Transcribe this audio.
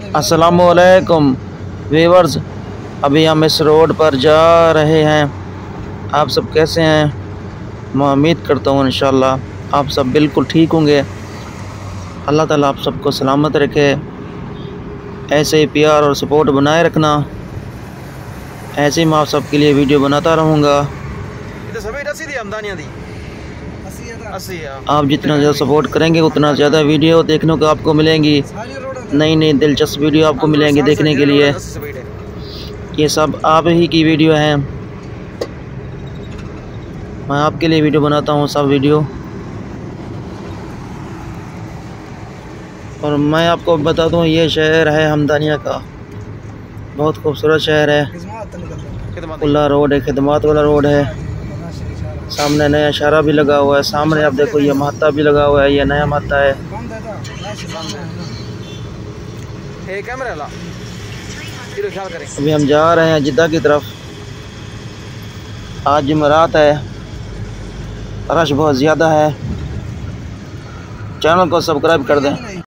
अस्सलामुअलैकुम व्यूअर्स, अभी हम इस रोड पर जा रहे हैं। आप सब कैसे हैं? मैं उम्मीद करता हूँ इंशाअल्लाह आप सब बिल्कुल ठीक होंगे। अल्लाह ताला आप सबको सलामत रखे, ऐसे ही प्यार और सपोर्ट बनाए रखना। ऐसे ही मैं आप सबके लिए वीडियो बनाता रहूँगा। आप जितना ज़्यादा सपोर्ट करेंगे उतना ज़्यादा वीडियो देखने को आपको मिलेंगी, नई नई दिलचस्प वीडियो आपको मिलेंगी देखने के लिए। ये सब आप ही की वीडियो हैं, मैं आपके लिए वीडियो बनाता हूँ सब वीडियो। और मैं आपको बता दूँ ये शहर है हमदानिया का, बहुत खूबसूरत शहर है। खुला रोड है, खिदमत वाला रोड है। सामने नया इशारा भी लगा हुआ है। सामने आप देखो ये महत्ता भी लगा हुआ है, ये नया महत्ता है। अभी हम जा रहे हैं जिद्दा की तरफ। आज जुमेरात है, रश बहुत ज़्यादा है। चैनल को सब्सक्राइब कर दें।